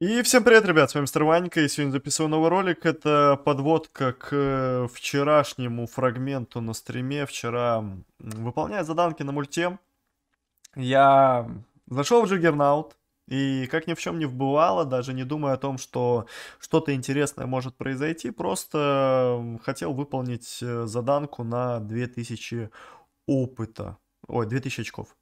И всем привет, ребят, с вами Мистер Ванька, и сегодня записываю новый ролик. Это подводка к вчерашнему фрагменту на стриме. Вчера, выполняя заданки на мульте, я зашел в Джиггернаут, и как ни в чем не бывало, даже не думая о том, что что-то интересное может произойти, просто хотел выполнить заданку на 2000 опыта, ой, 2000 очков.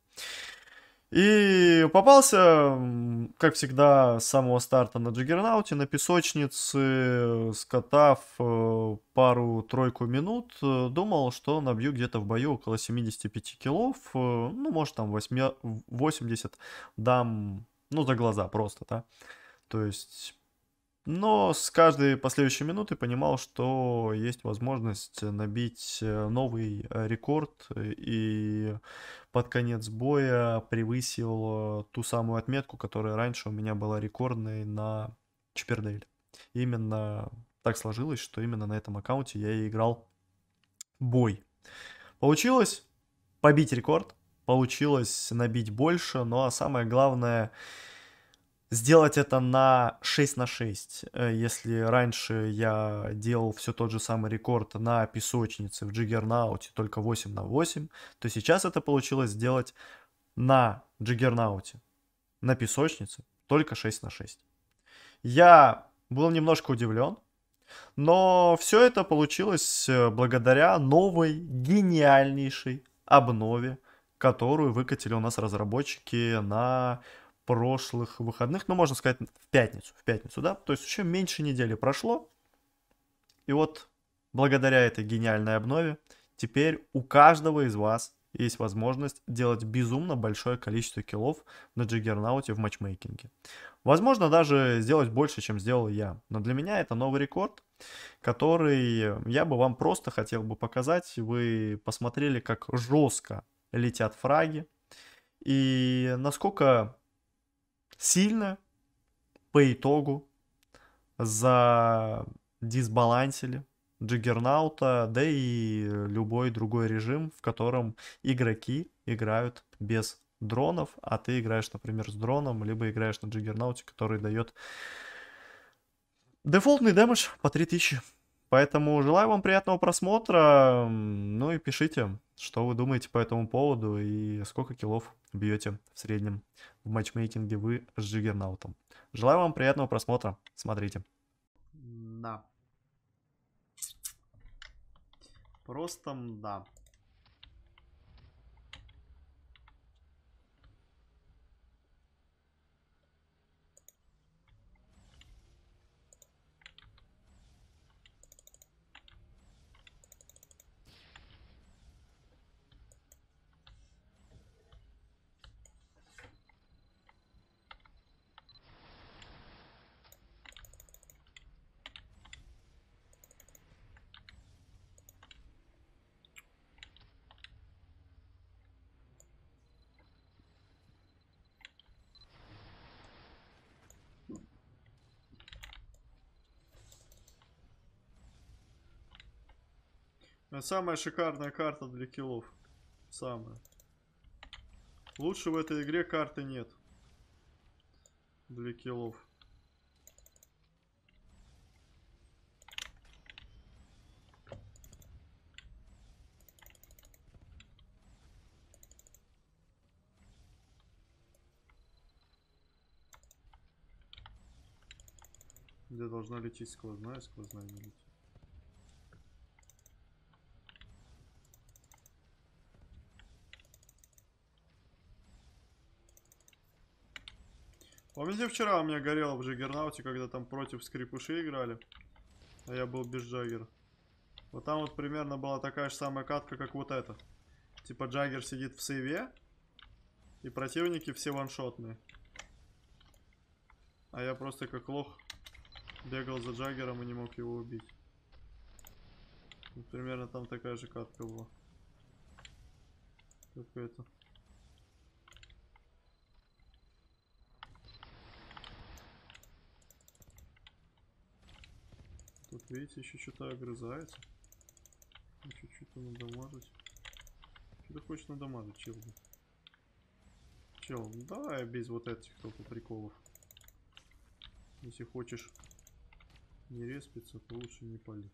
И попался, как всегда, с самого старта на Джиггернауте, на песочнице, скатав пару-тройку минут, думал, что набью где-то в бою около 75 киллов, ну, может, там 80 дам, ну, за глаза просто, да. То есть но с каждой последующей минуты понимал, что есть возможность набить новый рекорд, и под конец боя превысил ту самую отметку, которая раньше у меня была рекордной на Чипердейле. Именно так сложилось, что именно на этом аккаунте я и играл бой. Получилось побить рекорд, получилось набить больше, ну а самое главное сделать это на 6 на 6. Если раньше я делал все тот же самый рекорд на песочнице в Джиггернауте, только 8 на 8, то сейчас это получилось сделать на Джиггернауте, на песочнице, только 6 на 6. Я был немножко удивлен, но все это получилось благодаря новой, гениальнейшей обнове, которую выкатили у нас разработчики на прошлых выходных, ну, можно сказать, в пятницу, да, то есть еще меньше недели прошло, и вот благодаря этой гениальной обнове теперь у каждого из вас есть возможность делать безумно большое количество киллов на Джиггернауте в матчмейкинге. Возможно, даже сделать больше, чем сделал я. Но для меня это новый рекорд, который я бы вам просто хотел бы показать. Вы посмотрели, как жестко летят фраги и насколько сильно по итогу задисбалансили Джиггернаута, да и любой другой режим, в котором игроки играют без дронов, а ты играешь, например, с дроном, либо играешь на Джиггернауте, который дает дефолтный дэмэдж по 3000. Поэтому желаю вам приятного просмотра. Ну и пишите, что вы думаете по этому поводу и сколько киллов бьете в среднем в матчмейкинге вы с Джиггернаутом. Желаю вам приятного просмотра. Смотрите. Да. Просто да. Самая шикарная карта для киллов. Самая. Лучше в этой игре карты нет. Для киллов. Где должна лететь сквозная, сквозная не летит. Помните, вчера у меня горело в Джиггернауте, когда там против скрипуши играли, а я был без Джаггера. Вот там вот примерно была такая же самая катка, как вот эта. Типа Джаггер сидит в сейве, и противники все ваншотные. А я просто как лох бегал за Джаггером и не мог его убить. Вот примерно там такая же катка была. Только это. Тут, видите, еще что-то огрызается. Чуть-чуть надамажить. Что ты хочешь надамажить, чел? Чел, давай без вот этих только приколов. Если хочешь не респиться, то лучше не пали.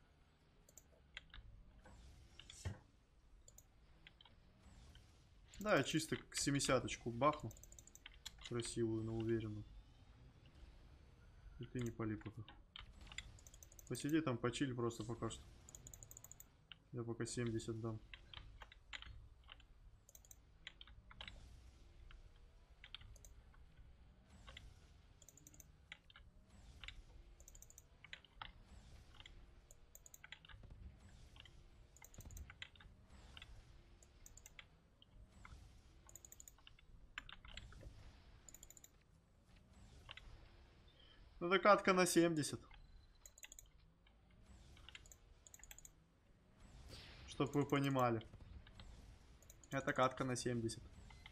Да, я чисто к 70-очку бахну. Красивую, но уверенную. И ты не пали пока. Посиди там, почиль просто пока что. Я пока 70 дам. Ну, докатка на 70. Чтоб вы понимали. Это катка на 70.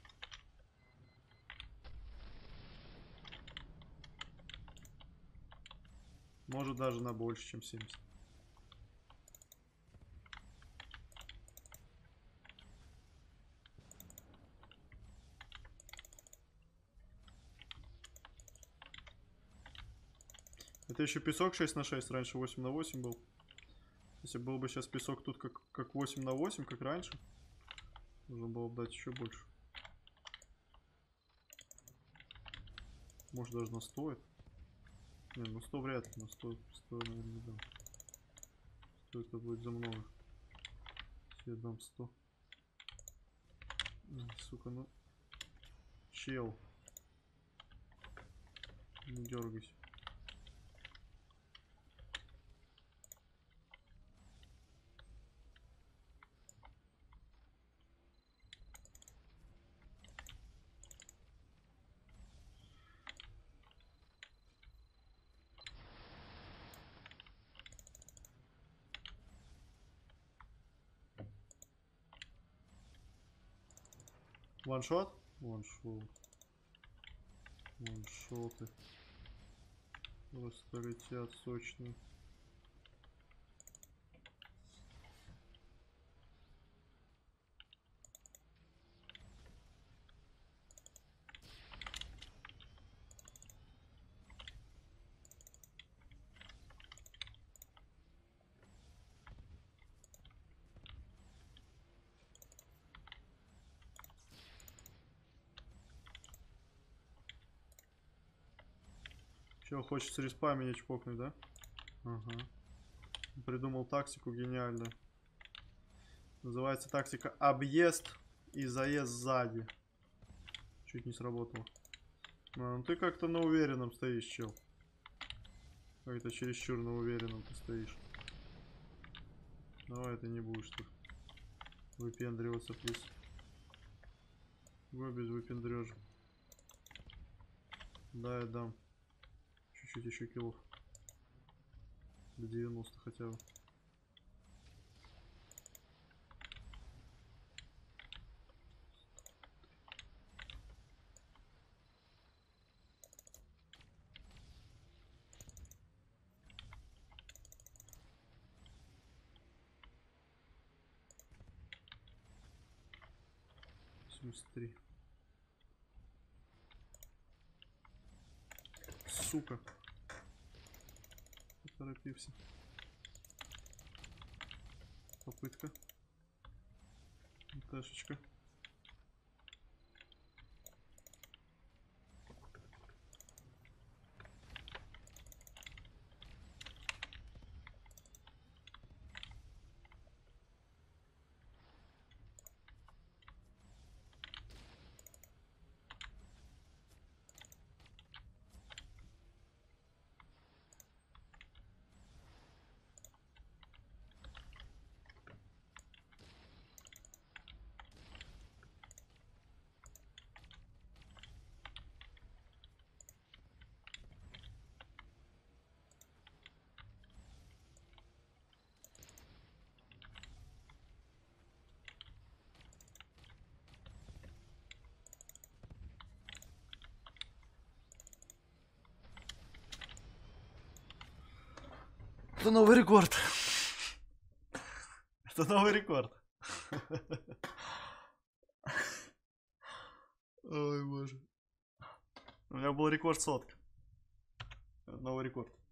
Может даже на больше, чем 70. Это еще песок 6 на 6, раньше 8 на 8 был. Если был бы сейчас песок тут как 8 на 8, как раньше, нужно было бы дать еще больше. Может даже на 100 это. Не, на 100 вряд ли, на 100, наверное, не дам. 100 это будет за много. Если я дам 100. Сука, ну. Чел. Не дергайся. Ваншот? Ваншот. Ваншоты. Просто летят сочные. Чего, хочется респа меня чпокнуть, да? Ага. Придумал тактику гениальную. Называется тактика объезд и заезд сзади. Чуть не сработало. Ну ты как-то на уверенном стоишь, чел. Как-то чересчур на уверенном ты стоишь. Давай ты не будешь тут выпендриваться, плиз. Вы без выпендрежа. Да, я дам. Чуть-чуть еще киллов. До 90 хотя бы. Три. Сука. Поторопился. Попытка. Ташечка. Это новый рекорд. Это новый рекорд. Ой, боже. У меня был рекорд сотка. новый рекорд.